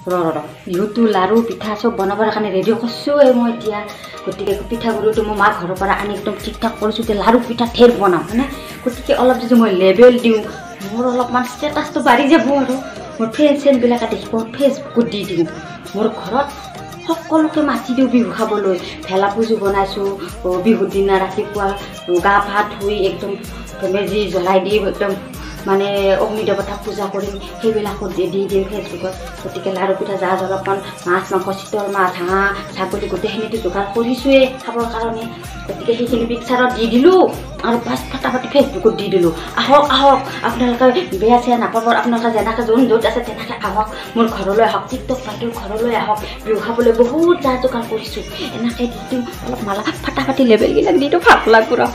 বিহুটো লাৰু পিঠা চব বনাবৰ কাৰণে ৰেডি কৰিছোঁ মই এতিয়া গতিকে পিঠাগুড়িটো মই মাৰ ঘৰৰ পৰা আনি একদম ঠিক ঠাক কৰিছোঁ এতিয়া লাৰু পিঠা ঢেৰ বনাম হয়নে গতিকে অলপ যদি মই লেবেল দিওঁ মোৰ অলপমান ষ্টেটাছটো বাঢ়ি যাব আৰু মোৰ ফ্ৰেণ্ড চেণ্ডবিলাকে দেখিব ফেচবুকত দি দিওঁ মোৰ ঘৰত সকলোকে মাতি দিওঁ বিহু খাবলৈ ভেলা পুজি বনাইছোঁ বিহুৰ দিনা ৰাতিপুৱা গা পা ধুই একদম মেজি জ্বলাই দি একদম মানে অগ্নি দেৱতাক পূজা কৰিম সেইবিলাকত দি দিম ফেচবুকত গতিকে লাৰু পিঠা জা জলপান মাছ মাংস চিতল মাছ হাঁহ ছাগলী গোটেইখিনিতো যোগাৰ কৰিছোঁৱেই খাবৰ কাৰণে গতিকে সেইখিনি পিকচাৰত দি দিলোঁ আৰু বাছ ফটাফটি ফেচবুকত দি দিলোঁ আহক আহক আপোনালোকে বেয়া চেয়া নাপাব আপোনালোকে যেনেকৈ যোন য'ত আছে তেনেকৈ আহক মোৰ ঘৰলৈ আহক টিকটক বাইদেউৰ ঘৰলৈ আহক বিহু খাবলৈ বহুত যা যোগাৰ কৰিছোঁ এনেকৈ দি দিওঁ অলপ মালা ফটাফটি লেবেলবিলাক দি দিওঁ ভাল লাগব ৰ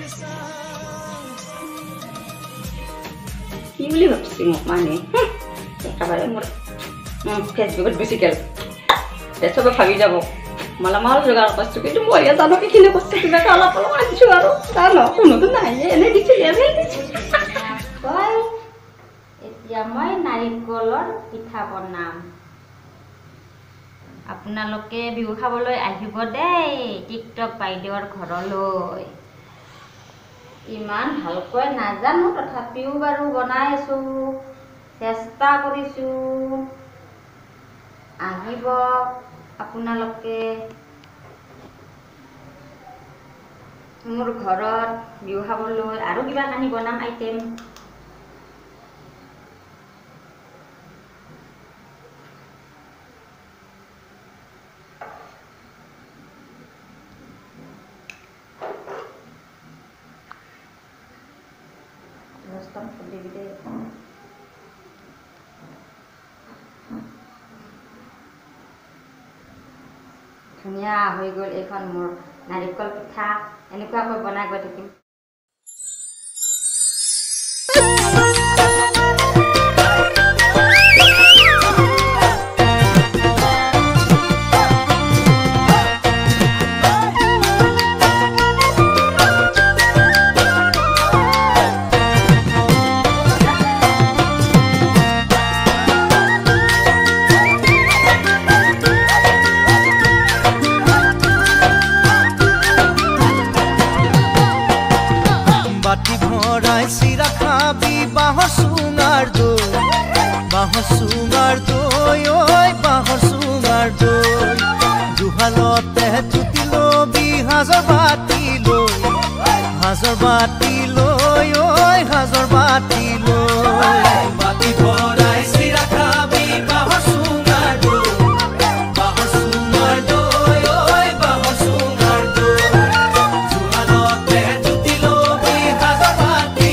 কি বুলি ভাবছি মোক মানে একেবাৰে মোৰ ফেচবুকত বেছি গেল চবে ভাবি যাব মালামাল যোগাৰ কৰিছোঁ কিন্তু মই জানো এইখিনি বস্তু কিবা অলপ অলপ আনিছোঁ আৰু জানো কোনোতো নাই এনেই দিছোঁ এতিয়া মই নাৰিকলৰ পিঠা বনাম আপোনালোকে বিহু খাবলৈ আহিব দেই টিকটক বাইদেউৰ ঘৰলৈ ইমান ভালকৈ নাজানো তথাপিও বাৰু বনাই আছোঁ চেষ্টা কৰিছোঁ আহিব আপোনালোকে মোৰ ঘৰত বিহু খাবলৈ আৰু কিবা কানি বনাম আইটেম ধুনীয়া হৈ গ'ল এইখন মোৰ নাৰিকল পিঠা এনেকুৱাকৈ বনাই গৈ থাকিম বাঁহৰ দৈ ঐ বাঁহৰ চুঙাৰ দৈ জুহালতে জুতি লবি হাজৰ বাতি লৈ ঐ হাজৰ বাতি লৈ বাতি ভৰাই চিৰা খাবি বাঁহৰ চুঙাৰ দৈ ঐ বাঁহৰ চুঙাৰ দৈ জুহালতে জুতি লবি হাজৰ বাতি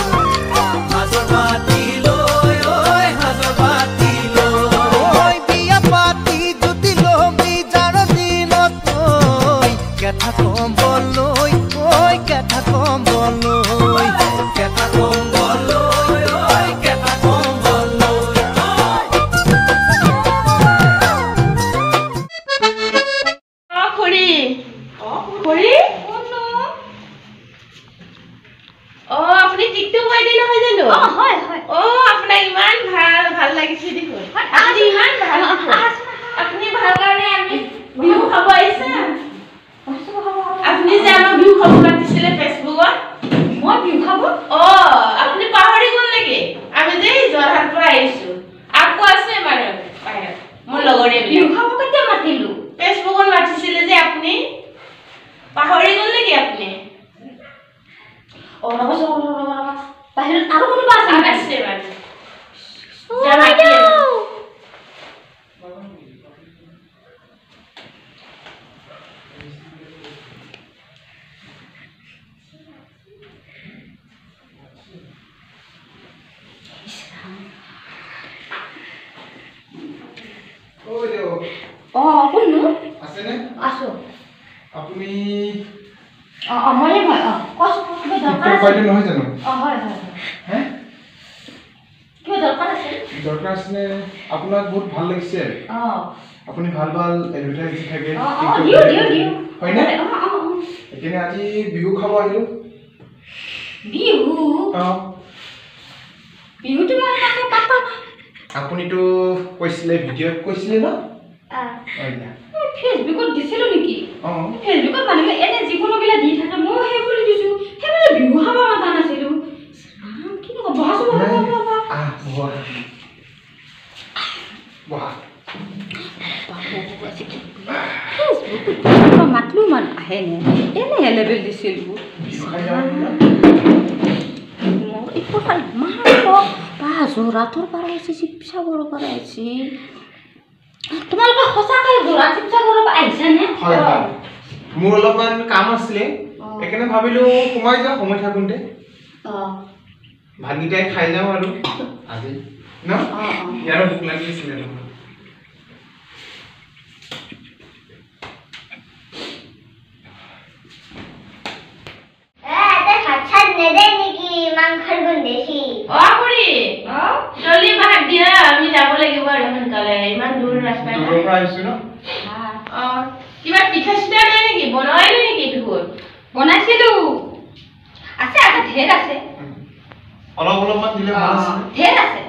আপোনাক বহুত ভাল লাগিছে আপুনি ভাল ভাল এডভাৰটাইজ দি থাকে হয়নে এতিয়া আজি বিহু খাব আহিলো বিহুটো মানে পাতা আপুনিতো কৈছিলে ভিডিঅ' কৈছিলে ন ফেচবুকত দিছিলো নেকি ফেচবুকত মানুহে এনে যিকোনো গিলা দি থাকে মই সেই বুলি দিছো সেইবুলি বিহু খাব মাতা নাছিলো কি নক বহাছো মাতলো মান আহে নে এনে লেবেল দিছিলো যোৰাটোৰ পৰা আহিছে শিৱসাগৰৰ পৰা আহিছে তোমালোকে সঁচাকৈ যোৰা শিৱসাগৰৰ পৰা আহিছানে মোৰ অলপমান কাম আছিলে সেইকাৰণে ভাবিলো সোমাই যাওঁ সময় থাকোঁতে ভাতকেইটাই খাই যাওঁ আৰু আজি ন ইয়াৰো ভোক লাগিছিলে কিবা পিঠা চিঠা নাই নেকি বনাইলে নেকি বিহুত বনাইছিলো আছে আছে ঢেৰ আছে অলপমান দিলে ভাল আছিল ঢেৰ আছে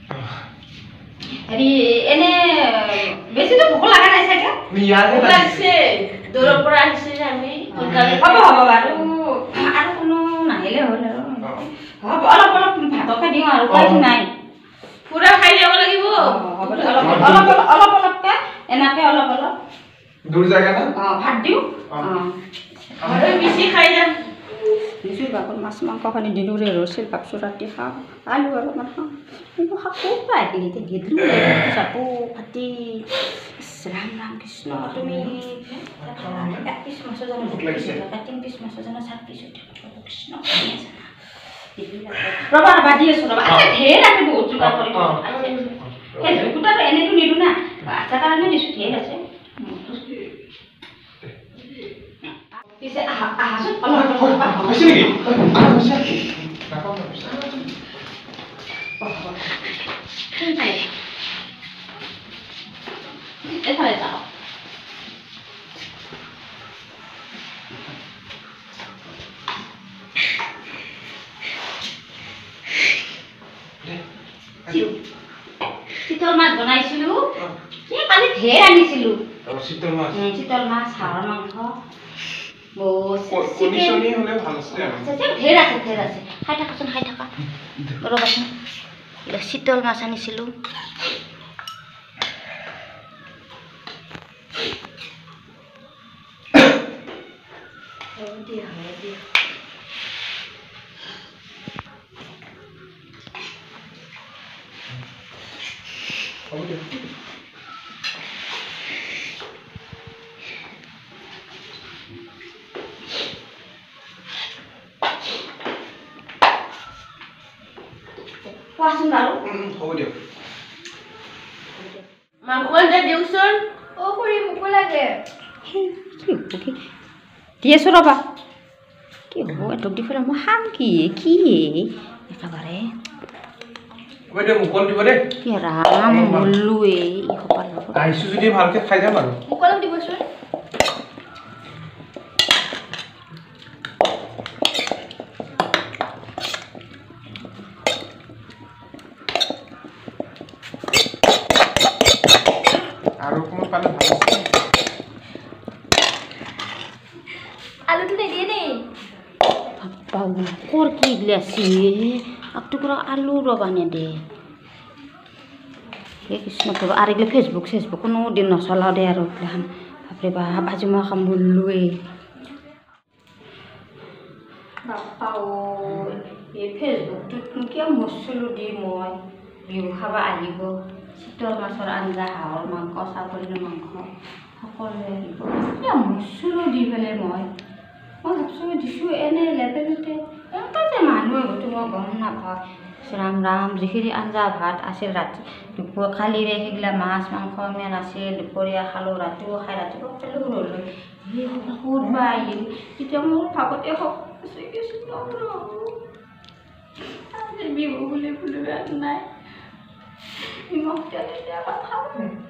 হেৰি এনে বেছিতো ভোক লগা নাই চাগে ইয়াতে লাগছে দূৰৰ পৰা আহিছে আমি হ'ব বাৰু আৰু কোনো নাহিলে হ'ল আৰু হ'ব অলপ অলপ ভাতকে দিওঁ আৰু উপায়টো নাই পুৰা খাই যাব লাগিব অলপ অলপকে এনেকে অলপ অলপ দূৰ জায়গা না ভাত দিওঁ আৰু বেছি খাই যাম নিশ্চয় বাকত মাছ মাংস খানি দিলোঁ ৰে ৰছিল বাকচো ৰাতি খাওঁ আলু অলপমান খাওঁ কিন্তু শাকো পাই এতিয়া গেদলোঁ চাপো ফাটি ৰাম ৰাম কৃষ্ণ তুমি 1 পিছ মাছৰ জানো 3 পিছ মাছৰ জানো 7 পিছ কৃষ্ণ ৰবা ৰবা দি আছো ৰবা ঢেৰ আছে বহুত যোগাৰ কৰি সেই গোটাটো এনেতো নিদো না আচ্ছা কাৰণে দিছো ঢেৰ আছে পিছে আহাচোন হৈছে নেকি এফালে যাওঁ চিতল মাছ বনাইছিলো কালি ঢেৰ আনিছিলো চিতল মাছ হাঁহৰ মাংস ঢেৰ আছে খাই থাকাচোন খাই থাকা ৰ'বাচোন চিতল মাছ আনিছিলো কোৱাচোন বাৰু হ'ব দিয়ক মাংস আঞ্জা দিওকচোন খুৰী ভোক লাগে দি আছো ৰ'বা কি হ'ব এটক দি পেলাই মই খাম কি একেবাৰে ৰাম বললোৱে আহিছো যদি ভালকে খাই যাম আৰু মোক অলপ দিবচোন আৰু কোনো পালে ভাল আছে আলুটো নিদিয়ে নেই কৰ কি গিলাছি টুকুৰা আলু ৰবা নেদে সেই কৃষ্ণ প্ৰভু আৰু এইগিলা ফেচবুক কোনো দিন নচলাওঁ দে আৰু এইগিলাখান বাপৰে বাপ আজি মই খাম বললোৱে বাপ্পা এই ফেচবুকটোতনো কিয় মচলোঁ দি মই বিহু খাব আহিব চিতল মাছৰ আঞ্জা হাঁহৰ মাংস ছাগলীৰ মাংস সকলোৱে আহিব কিয় মচলোঁ দি পেলাই মই ভাবছোঁ দিছোঁ এনে লেবেলতে এনেকুৱা যে মানুহে হয়তো মই গম নাপাওঁ ৰাম ৰাম যিখিনি আঞ্জা ভাত আছিল ৰাতি দুপৰীয়া কালিৰে সেইগিলা মাছ মাংস মেন আছিল দুপৰীয়া খালোঁ ৰাতিও খাই ৰাতিপুৱা খালোঁ ৰ'লোঁ সেই ক'ত বা আহিল এতিয়া মোৰ ভাগতে আজি বিহু বুলি নাই নিমখ তেল এতিয়া খাওঁ